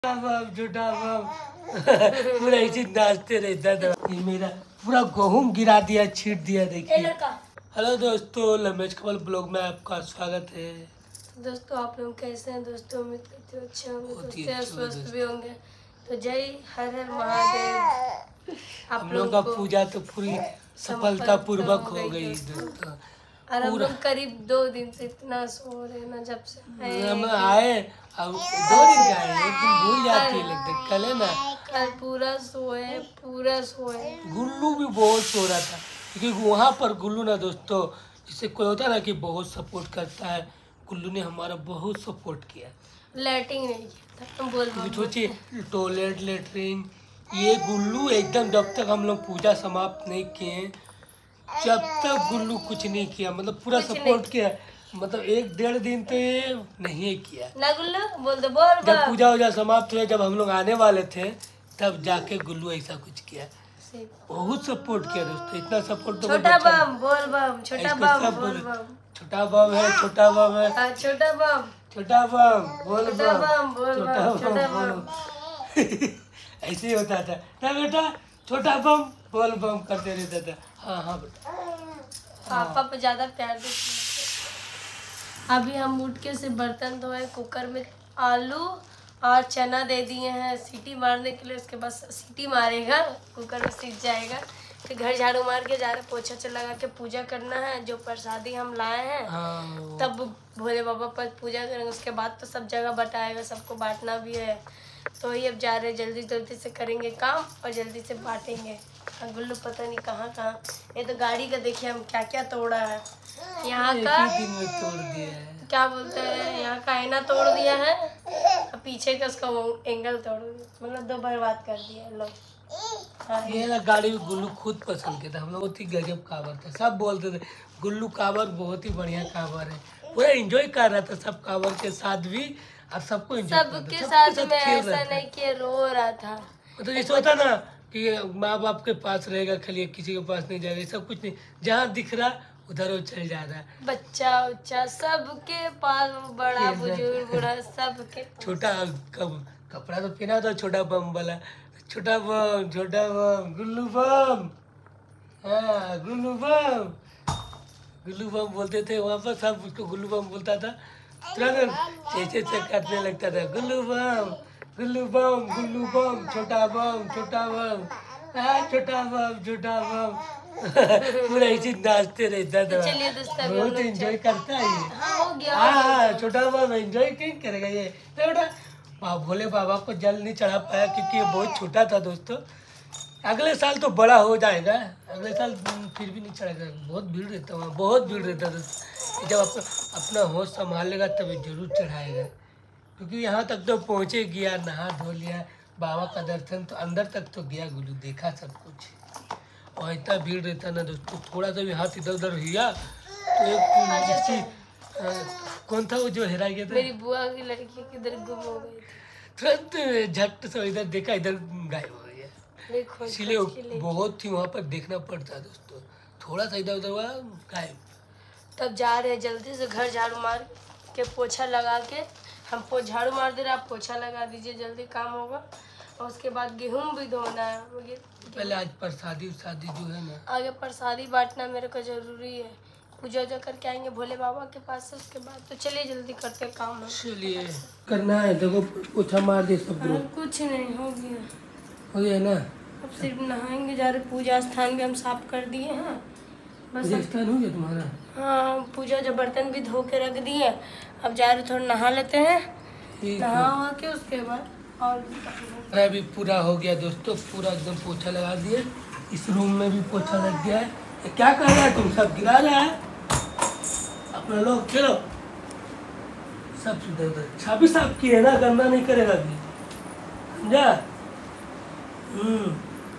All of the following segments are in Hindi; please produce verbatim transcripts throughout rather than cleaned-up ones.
बम झूठा बम पूरा ऐसे नाचते रहता था। ये मेरा पूरा गेहूं गिरा दिया, छीट दिया। देखिए। हेलो दोस्तों, लमेश कमल ब्लॉग में आपका स्वागत है। दोस्तों आप लोग कैसे हैं? दोस्तों उम्मीद करते हो अच्छे होंगे, दोस्तों स्वस्थ भी होंगे। तो जय हर हर महादेव। हम लोग का पूजा तो पूरी सफलता पूर्वक हो गई दोस्तों। और हम लोग करीब दो दिन से इतना सो रहे ना, जब से हम आए अब दो दिन का है, एक दिन भूल जाती है लगता है। कल है ना, कल पूरा सोए पूरा सोए। गुल्लू भी बहुत सो रहा था क्योंकि वहाँ पर गुल्लू ना दोस्तों, जिससे कोई होता है ना कि बहुत सपोर्ट करता है, गुल्लू ने हमारा बहुत सपोर्ट किया। लैट्रिन नहीं किया था, बोल सोचिए टॉयलेट लेटरिन, ये गुल्लू एकदम जब तक हम लोग पूजा समाप्त नहीं किए, जब तक गुल्लू कुछ नहीं किया, मतलब पूरा सपोर्ट किया। मतलब एक डेढ़ दिन तो ये नहीं किया ना गुल्लू, बोल दो बोल। जब पूजा वूजा समाप्त हुआ, जब हम लोग आने वाले थे, तब जाके गुल्लू ऐसा कुछ किया। बहुत सपोर्ट किया दोस्तों, इतना सपोर्ट तो छोटा बम बोल बम, छोटा बम बोल बम, छोटा बम है, छोटा बम है, छोटा बम, छोटा बम बोल बम बोल बम, छोटा बम। ऐसे ही होता था ना बेटा, छोटा बम बोल बम करते रहता था। हाँ हाँ बेटा, पापा पे ज्यादा प्यार देते। अभी हम उठ के से बर्तन धोए, कुकर में आलू और चना दे दिए हैं सीटी मारने के लिए। उसके बाद सीटी मारेगा, कुकर में सीख जाएगा। फिर घर झाड़ू मार के जा रहे, पोछा चल लगा के पूजा करना है। जो प्रसादी हम लाए हैं हाँ। तब भोले बाबा पर पूजा करेंगे। उसके बाद तो सब जगह बटाएगा, सबको बांटना भी है। तो ये अब जा रहे, जल्दी जल्दी से करेंगे काम और जल्दी से बांटेंगे। गुल्लू पता नहीं कहाँ कहाँ, ये तो गाड़ी का देखिए हम क्या क्या तोड़ा है। यहाँ का दिन में तोड़ दिया है, क्या बोलते हैं, यहाँ का आईना तोड़ दिया है और पीछे का उसका एंगल तोड़ दिया, मतलब दो बर्बाद कर दिया लोग। हाँ, ये ना गाड़ी गुल्लू खुद पसंद किया था। हम लोग बहुत ही गजब काबर था, सब बोलते थे गुल्लू काबर बहुत ही बढ़िया काबर है। पूरा एंजॉय कर रहा था सब काबर के साथ भी, और सबको एंजॉय सबके साथ में ऐसा नहीं कि रो रहा था। तो जैसे होता ना कि माँ बाप के पास रहेगा खाली, किसी के पास नहीं जाएगा, सब कुछ नहीं, जहाँ दिख रहा उधर वो चल जा रहा है। बच्चा उच्चा सबके पास, बड़ा बुजुर्ग बूढ़ा सबके। छोटा कब कपड़ा तो पहना था छोटा बम वाला, छोटा बम छोटा बम गुल्लू बम, हाँ गुल्लू बम गुल्लू बम बोलते थे वहाँ पर, सब उसको गुल्लू बम बोलता था। तुरंत चेचे से काटने लगता था, गुल्लू बम गुल्लू बम गुल्लू बम, छोटा बम छोटा बम, हाँ छोटा बम छोटा बम पूरा ऐसे नाचते रहता था। चलिए दोस्तों, बहुत एंजॉय करता है ये। हाँ हो गया। हाँ छोटा बम एंजॉय क्यों करेगा ये बेटा। भोले बाबा को जल नहीं चढ़ा पाया क्योंकि ये बहुत छोटा था दोस्तों। अगले साल तो बड़ा हो जाएगा, अगले साल फिर भी नहीं चढ़ेगा। बहुत भीड़ रहता वहाँ, बहुत भीड़ रहता था। जब अपना अपना होश संभाल लेगा तभी जरूर चढ़ाएगा, क्योंकि यहाँ तक तो पहुँचे गया, नहा धो लिया, बाबा का दर्शन तो अंदर तक तो गया, गुल्लू देखा सब कुछ। और इतना भीड़ रहता ना दोस्तों, थोड़ा सा भी हाथ इधर उधर हिया तो एक जिसकी कौन था वो जो हेरा गया था, मेरी बुआ की लड़की किधर गुम हो गई थी, तुरंत झट से इधर देखा, इधर गायब हो गया। इसीलिए बहुत ही वहाँ पर देखना पड़ता है दोस्तों, थोड़ा सा इधर उधर हुआ गायब। तब जा रहे जल्दी से घर झाड़ू मार के पोछा लगा के, हम पो झाड़ू मार दे रहे, आप पोछा लगा दीजिए, जल्दी काम होगा। और उसके बाद गेहूं भी धोना है। पहले आज प्रसादी शादी जो है ना, आगे प्रसादी बांटना मेरे को जरूरी है। पूजा वूजा करके आएंगे भोले बाबा के पास से, उसके बाद तो चलिए जल्दी करते हैं काम। चलिए करना है, देखो पोछा मार दे सब लोग। कुछ नहीं हो गया, हो गया ना। अब सिर्फ नहाएंगे, जा रहे पूजा स्थान भी हम साफ कर दिए हैं। बस स्थान हो गया तुम्हारा। हाँ पूजा जो बर्तन भी धो के रख दिए, अब जा रहे थोड़ा नहा लेते हैं, नहा के उसके बाद और अभी पूरा हो गया दोस्तों, पूरा एकदम पोछा लगा दिए। इस रूम में भी पोछा लग गया है। क्या कर रहा है तुम, सब गिरा रहा है अपना लोग, चलो सब सुधर उधर छापी साफ किए ना, गंदा नहीं करेगा अभी, समझा। हम्म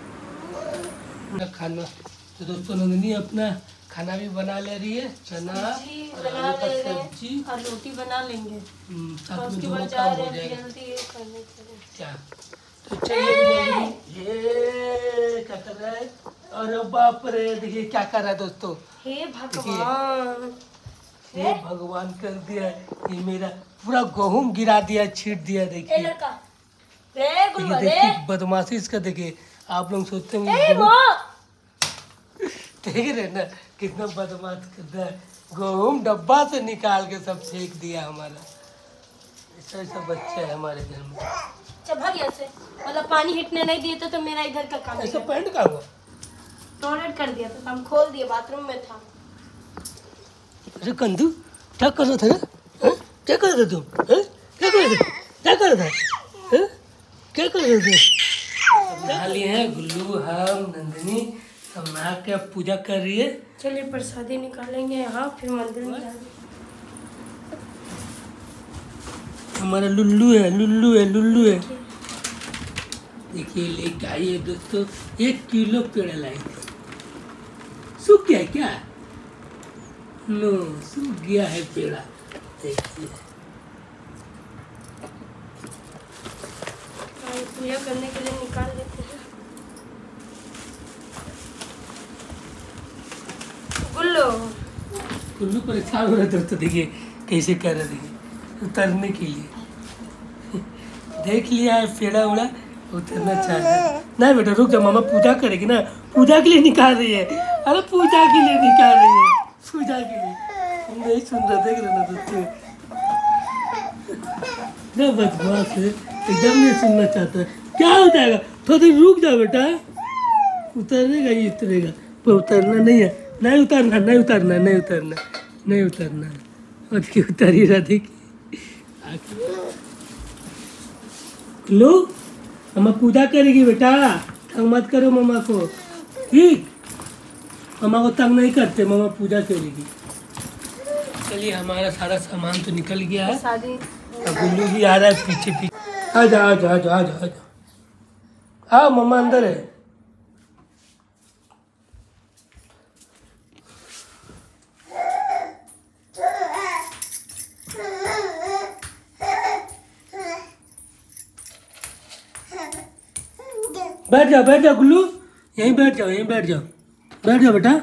खाना तो दोस्तों नंदिनी अपना खाना भी बना ले रही है, चना और आलू का सब्जी और रोटी बना लेंगे। साथ में दोनों काम हो जाएगा क्या। तो चलिए ये क्या कर रहा है, अरे बाप रे देखिए क्या कर रहा है दोस्तों। हे भगवान, हे भगवान कर दिया, ये मेरा पूरा गेहूं गिरा दिया, छीट दिया। देखिए रे गुल्लू रे देखिए बदमाशी इसका, देखिए आप लोग सोचते ए हैं वो देख रहे ना कितना बदमाश करता है, गेहूँ डब्बा से निकाल के सब फेंक दिया हमारा। ऐसा ऐसा बच्चा है हमारे घर में। चल भाग यहाँ से, मतलब पानी हिटने नहीं दिए तो, तो मेरा इधर का काम ऐसा पैंट का हुआ टॉयलेट कर दिया था, हम खोल दिए, बाथरूम में था। अरे कंदू क्या कर रहा था ना? हाँ? क्या कर रहा था तुम? हाँ? क्या कर रहा था? क्या कर रहा था? हाँ? क्या कर रहे थे? नहा लिए हैं गुल्लू, हम, नंदिनी सब नहा के अब पूजा कर रही है। चलिए प्रसादी निकालेंगे यहाँ, फिर मंदिर में जाएंगे। हमारा लुल्लू है, लुल्लू है, लुल्लू है। देखिए लेके आई है दोस्तों, एक किलो पेड़ा लाई थी। सूख गया है क्या? नो, सूख गया है पेड़ा। देखिए पूजा करने के लिए निकाल लेते हैं। गुल्लू गुल्लू परेशान हो रहा है दोस्तों, देखिए कैसे कर रहे, देखिए उतरने के लिए देख लिया है पेड़ा उड़ा, उतरना चाह रहा है। नहीं बेटा रुक जा, मामा पूजा करेगी ना, पूजा के लिए निकाल रही है। अरे पूजा के लिए निकाल रही है, पूजा के लिए। तुम नहीं सुन रहे, देख रहे ना दोस्तों, क्या बदमाश है, एकदम नहीं सुनना चाहता है। क्या हो जाएगा, थोड़ा देर रुक जाओ बेटा, उतरेगा ही उतरेगा, पर उतरना नहीं है, नहीं उतरना, नहीं उतरना, नहीं उतरना, नहीं उतरना। और देखिए उतर ही रहा, देखिए लो मम्मा पूजा करेगी बेटा, तंग मत करो मम्मा को, ठीक? मम्मा को तंग नहीं करते, मम्मा पूजा करेगी। चलिए हमारा सारा सामान तो निकल गया है, शादी अब गुल्लू भी आ रहा है पीछे पीछे। आ जा आ जा आ जा आ जा आ जा, आओ मम्मा अंदर है। बैठ जाओ बैठ जाओ गुल्लू, यहीं बैठ जाओ, यहीं बैठ जाओ, बैठ जाओ बेटा।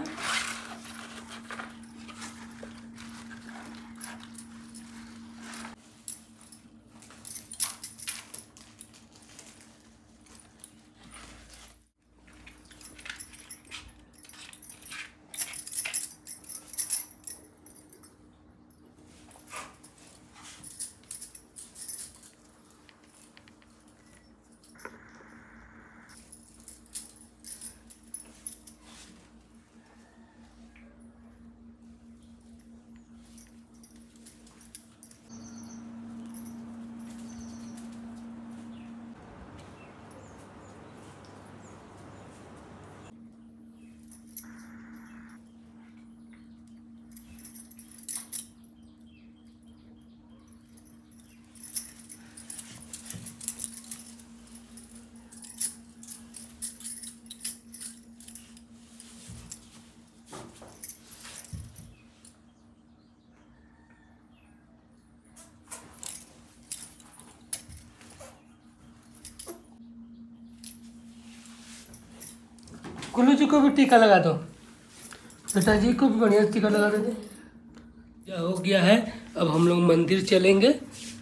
गुल्लू जी को भी टीका लगा दो, बेटा जी को भी बढ़िया टीका लगा देते। क्या हो गया है, अब हम लोग मंदिर चलेंगे।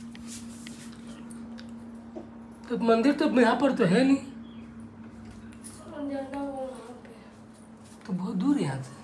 तो मंदिर तो यहाँ पर तो है नहीं, जाना वो वहाँ पे। तो बहुत दूर है यहाँ से।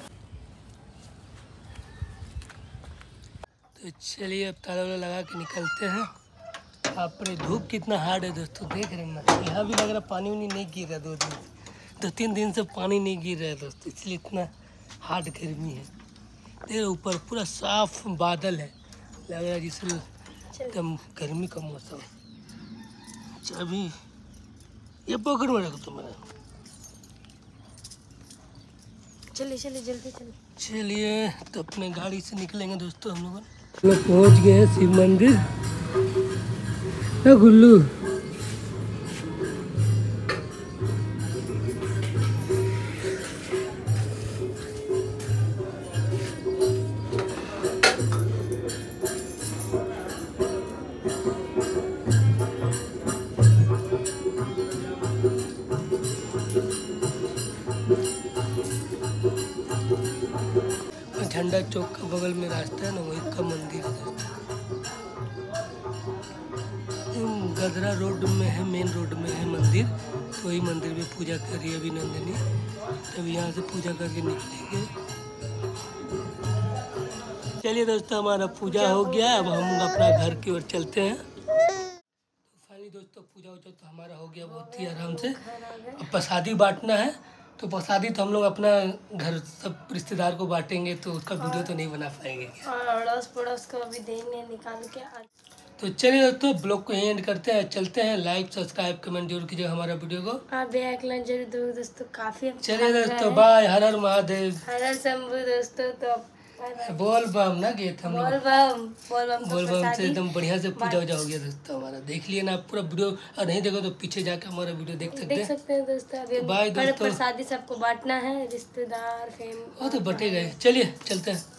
तो चलिए अब ताला वाला लगा के निकलते हैं। आप पर धूप कितना हार्ड है दोस्तों, देख रहे हैं ना, यहाँ भी लग रहा पानी उनी नहीं गिर रहा, दो दिन से दो तीन दिन से पानी नहीं गिर रहा है दोस्तों, इसलिए इतना हार्ड गर्मी है। देख ऊपर पूरा साफ बादल है, लग रहा है जैसे एकदम गर्मी का मौसम है। चाबी ये पकड़ में रखो तुम्हारा। चलिए चलिए जल्दी चलिए। चलिए तो अपने गाड़ी से निकलेंगे दोस्तों। हम लोग लोग पहुँच गए हैं शिव मंदिर। गुल्लू झंडा चौक का बगल में रास्ता है ना, वही का मंदिर है। बदरा रोड में है, मेन रोड में है मंदिर, तो वही मंदिर में पूजा कर रही है अभी नंदिनी। तब यहाँ से पूजा करके निकलेंगे। चलिए दोस्तों, हमारा पूजा हो गया, अब हम अपना घर की ओर चलते हैं। फाइनली दोस्तों पूजा वूजा तो हमारा हो गया बहुत ही आराम से। अब प्रसादी बांटना है, तो प्रसादी तो हम लोग अपना घर सब रिश्तेदार को बांटेंगे, तो उसका वीडियो तो नहीं बना पाएंगे। और अड़ोस पड़ोस को अभी देंगे निकाल के। तो चलिए दोस्तों, ब्लॉग को यहीं एंड करते हैं, चलते हैं। लाइक सब्सक्राइब कमेंट जरूर कीजिए हमारा वीडियो को। आप भी एक लाइन जरूर दो दोस्तों, काफी अच्छा चलिए लग रहा दोस्तों, है। बाय। हर हर महादेव। हर हर शंभू दोस्तों। तो बोल बम ना गए थे हम बोल लोग। बम बोल बम। तो बोल बम से प्रसादी एकदम बढ़िया से पूजा वूजा हो गया दोस्तों हमारा। देख लिए ना पूरा वीडियो, और नहीं देखो तो पीछे जाके हमारा वीडियो देख सकते देख हैं। सकते हैं दोस्तों। अभी बाय हम दोस्तों। प्रसादी सबको बांटना है, रिश्तेदार फैम वो तो बटे गए। चलिए चलते हैं।